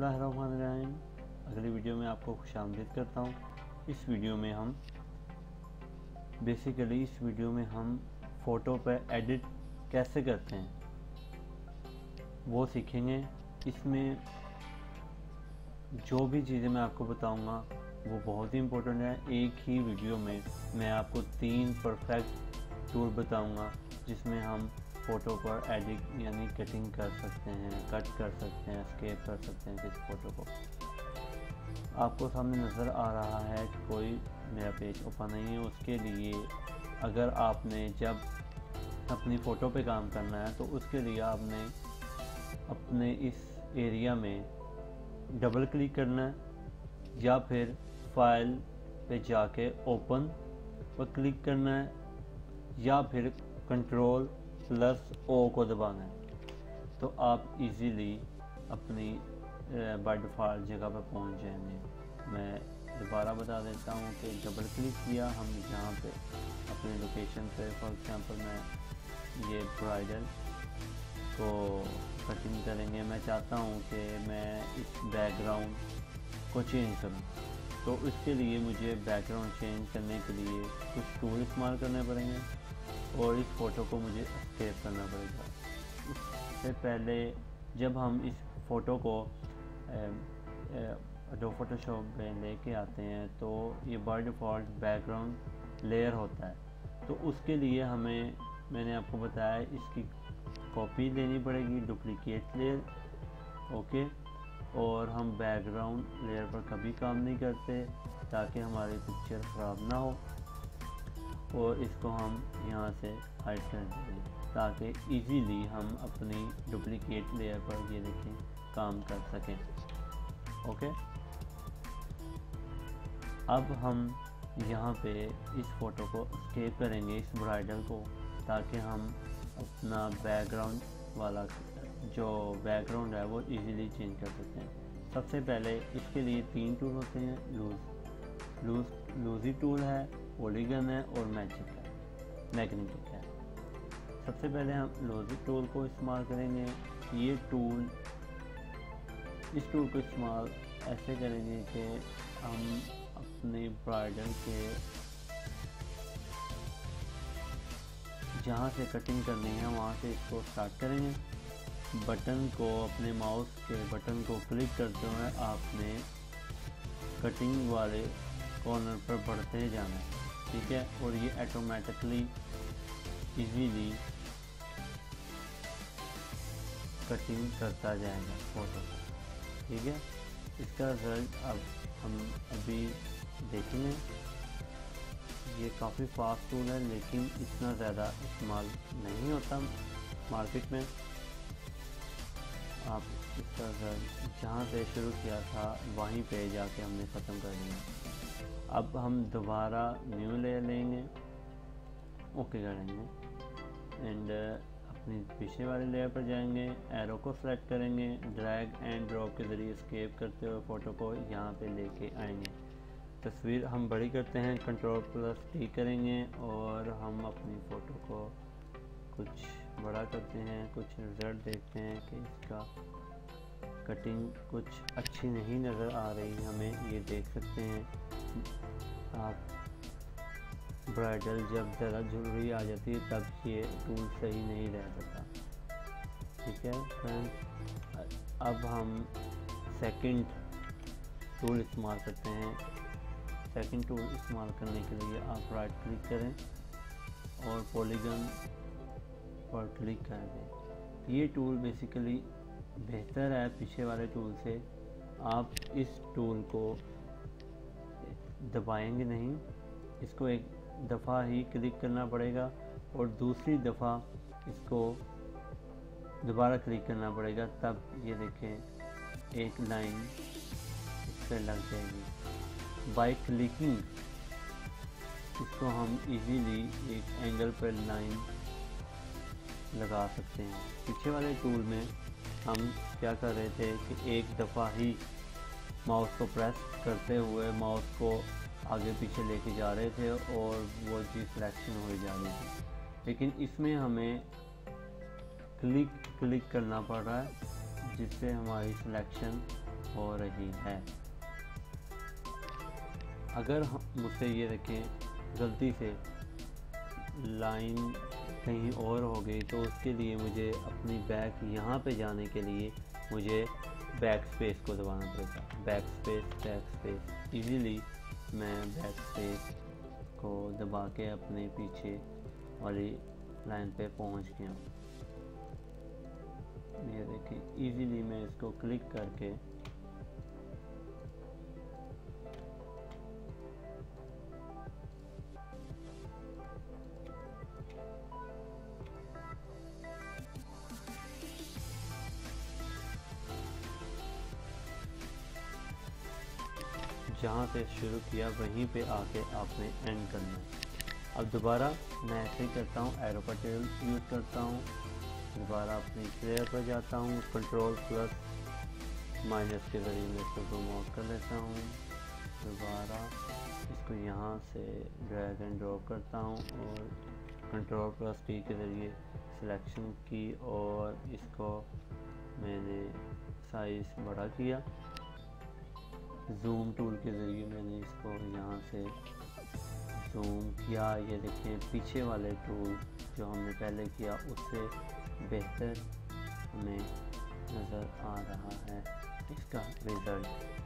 बिस्मिल्लाहिर्रहमानिर्रहीम। अगली वीडियो में आपको खुशामदीद करता हूँ। इस वीडियो में हम फ़ोटो पर एडिट कैसे करते हैं वो सीखेंगे। इसमें जो भी चीज़ें मैं आपको बताऊंगा वो बहुत ही इम्पोर्टेंट है। एक ही वीडियो में मैं आपको 3 परफेक्ट टूल बताऊंगा जिसमें हम फ़ोटो पर एडिट यानी कटिंग कर सकते हैं, कट कर सकते हैं, स्केप कर सकते हैं किसी फ़ोटो को। आपको सामने नज़र आ रहा है कि कोई मेरा पेज ओपन नहीं है। उसके लिए अगर आपने जब अपनी फ़ोटो पे काम करना है तो उसके लिए आपने अपने इस एरिया में डबल क्लिक करना है या फिर फाइल पे जाके ओपन पर क्लिक करना है या फिर Ctrl+O को दबाना है, तो आप इजीली अपनी बाय डिफ़ॉल्ट जगह पर पहुंच जाएंगे। मैं दोबारा बता देता हूं कि डबल क्लिक किया हम यहाँ पे अपनी लोकेशन पे, फॉर एग्जांपल मैं ये ब्राइडल को कटिंग करेंगे। मैं चाहता हूं कि मैं इस बैकग्राउंड को चेंज करूं, तो इसके लिए मुझे बैकग्राउंड चेंज करने के लिए कुछ टूल इस्तेमाल करने पड़ेंगे और इस फ़ोटो को मुझे स्केप करना पड़ेगा। इससे पहले जब हम इस फ़ोटो को एडोब फोटोशॉप में लेके आते हैं तो ये बाय डिफ़ॉल्ट बैकग्राउंड लेयर होता है। तो उसके लिए हमें, मैंने आपको बताया, इसकी कॉपी लेनी पड़ेगी, डुप्लीकेट लेयर, ओके। और हम बैकग्राउंड लेयर पर कभी काम नहीं करते ताकि हमारी पिक्चर ख़राब ना हो, और इसको हम यहाँ से हाइड कर देंगे ताकि इजीली हम अपनी डुप्लीकेट लेयर पर ये देखें काम कर सकें, ओके। अब हम यहाँ पे इस फ़ोटो को स्केप करेंगे, इस ब्राइडल को, ताकि हम अपना बैकग्राउंड वाला जो बैकग्राउंड है वो इजीली चेंज कर सकते हैं। सबसे पहले इसके लिए 3 टूल होते हैं, लूजी टूल है, पॉलीगन है और मैग्नेटिक है। सबसे पहले हम लूजी टूल को इस्तेमाल करेंगे। इस टूल को इस्तेमाल ऐसे करेंगे कि हम अपने ब्राइडल के जहाँ से कटिंग करनी है वहाँ से इसको स्टार्ट करेंगे। बटन को, अपने माउस के बटन को क्लिक करते हुए आपने कटिंग वाले कॉर्नर पर बढ़ते जाना है, ठीक है। और ये ऑटोमेटिकली इजीली कटिंग करता जाएगा फोटो, ठीक है। इसका रिजल्ट अब हम अभी देखेंगे। ये काफ़ी फास्ट टूल है लेकिन इतना ज़्यादा इस्तेमाल नहीं होता मार्केट में। आप इसका रिजल्ट जहाँ से शुरू किया था वहीं पे जाके हमने ख़त्म कर दिया। अब हम दोबारा न्यू लेयर लेंगे, ओके करेंगे एंड अपनी पीछे वाली लेयर पर जाएंगे, एरो को सेलेक्ट करेंगे, ड्रैग एंड ड्रॉप के ज़रिए स्केप करते हुए फ़ोटो को यहाँ पे लेके आएंगे। तस्वीर हम बड़ी करते हैं, Ctrl+T करेंगे और हम अपनी फ़ोटो को कुछ बड़ा करते हैं। कुछ रिज़ल्ट देखते हैं कि इसका कटिंग कुछ अच्छी नहीं नज़र आ रही हमें, ये देख सकते हैं आप। ब्राइडल जब ज़्यादा ज्वेलरी आ जाती है तब ये टूल सही नहीं रह जाता, ठीक है फ्रेंड्स। अब हम सेकंड टूल इस्तेमाल करते हैं। सेकंड टूल इस्तेमाल करने के लिए आप राइट क्लिक करें और पॉलीगन पर क्लिक कर दें। ये टूल बेसिकली बेहतर है पीछे वाले टूल से। आप इस टूल को दबाएंगे नहीं, इसको एक दफ़ा ही क्लिक करना पड़ेगा और दूसरी दफ़ा इसको दोबारा क्लिक करना पड़ेगा, तब ये देखें एक लाइन इस पर लग जाएगी। बाय क्लिकिंग इसको हम इजीली एक एंगल पर लाइन लगा सकते हैं। पीछे वाले टूल में हम क्या कर रहे थे कि एक दफ़ा ही माउस को प्रेस करते हुए माउस को आगे पीछे लेके जा रहे थे और वो चीज़ सिलेक्शन हो जा रही थी, लेकिन इसमें हमें क्लिक करना पड़ रहा है जिससे हमारी सिलेक्शन हो रही है। अगर हम मुझसे ये देखें गलती से लाइन कहीं और हो गई तो उसके लिए मुझे अपनी बैक यहाँ पे जाने के लिए मुझे बैक स्पेस को दबाना पड़ेगा। बैक स्पेस इजीली मैं बैक स्पेस को दबा के अपने पीछे वाली लाइन पे पहुँच गया। ये देखिए इजीली मैं इसको क्लिक करके जहाँ से शुरू किया वहीं पे आके आपने एंड करना है। अब दोबारा मैं ऐसे ही करता हूँ, एरो का टूल यूज़ करता हूँ, दोबारा अपनी प्लेयर पर जाता हूँ, कंट्रोल प्लस माइनस के ज़रिए मैं इसको प्रमोट कर लेता हूँ। दोबारा इसको यहाँ से ड्रैग एंड ड्रॉप करता हूँ और कंट्रोल प्लस टी के ज़रिए सिलेक्शन की और इसको मैंने साइज़ बड़ा किया। जूम टूल के ज़रिए मैंने इसको यहाँ से जूम किया। ये देखें पीछे वाले टूल जो हमने पहले किया उससे बेहतर हमें नज़र आ रहा है इसका रिज़ल्ट।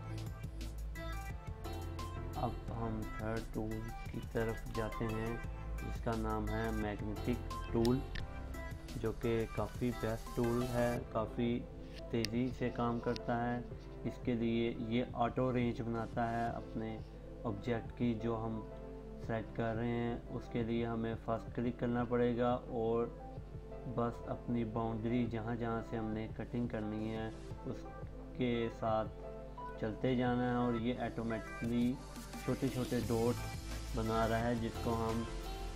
अब हम थर्ड टूल की तरफ जाते हैं जिसका नाम है मैग्नेटिक टूल, जो कि काफ़ी बेस्ट टूल है, काफ़ी तेज़ी से काम करता है। इसके लिए ये ऑटो रेंज बनाता है अपने ऑब्जेक्ट की जो हम सेलेक्ट कर रहे हैं। उसके लिए हमें फर्स्ट क्लिक करना पड़ेगा और बस अपनी बाउंड्री जहाँ जहाँ से हमने कटिंग करनी है उसके साथ चलते जाना है और ये ऑटोमेटिकली छोटे छोटे डॉट बना रहा है जिसको हम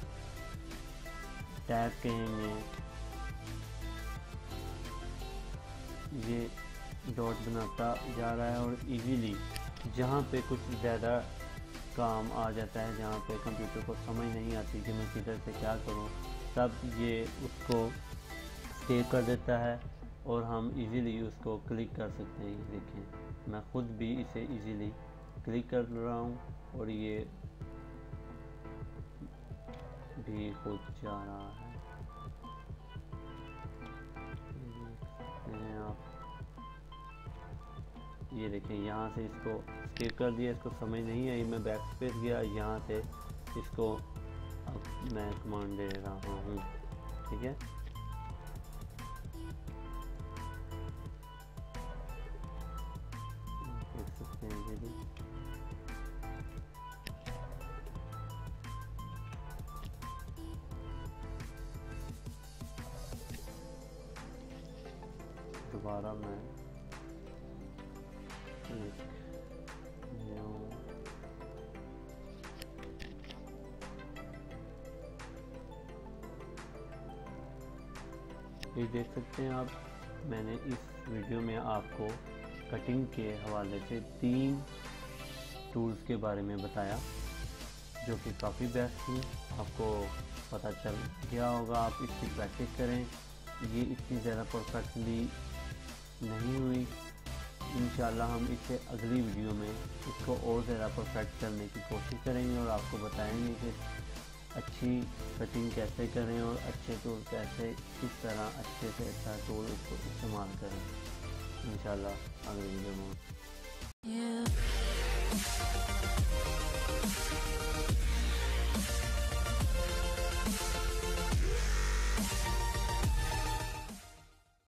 टैग कहेंगे। ये डॉट बनाता जा रहा है और इजीली जहाँ पे कुछ ज़्यादा काम आ जाता है, जहाँ पे कंप्यूटर को समझ नहीं आती कि मैं किधर से क्या करूँ, तब ये उसको सेव कर देता है और हम इजीली उसको क्लिक कर सकते हैं। देखें मैं ख़ुद भी इसे इजीली क्लिक कर रहा हूँ और ये भी खुद जा रहा है। ये देखें यहाँ से इसको सेव कर दिया, इसको समझ नहीं आई, मैं बैक स्पेस गया, यहाँ से इसको अब मैं कमांड दे रहा हूँ। ठीक है, देख सकते हैं दीदी। दोबारा मैं ये देख सकते हैं आप, मैंने इस वीडियो में आपको कटिंग के हवाले से 3 टूल्स के बारे में बताया जो कि काफ़ी बेस्ट थी। आपको पता चल गया होगा, आप इसकी प्रैक्टिस करें। ये इतनी ज़्यादा परफेक्टली नहीं हुई, इंशाल्लाह हम इससे अगली वीडियो में इसको और ज़्यादा परफेक्ट करने की कोशिश करेंगे और आपको बताएंगे कि अच्छी कटिंग कैसे करें और अच्छे टूल कैसे किस तरह अच्छे से अच्छा टूल उसको इस्तेमाल करें। इंशाल्लाह अगली वीडियो में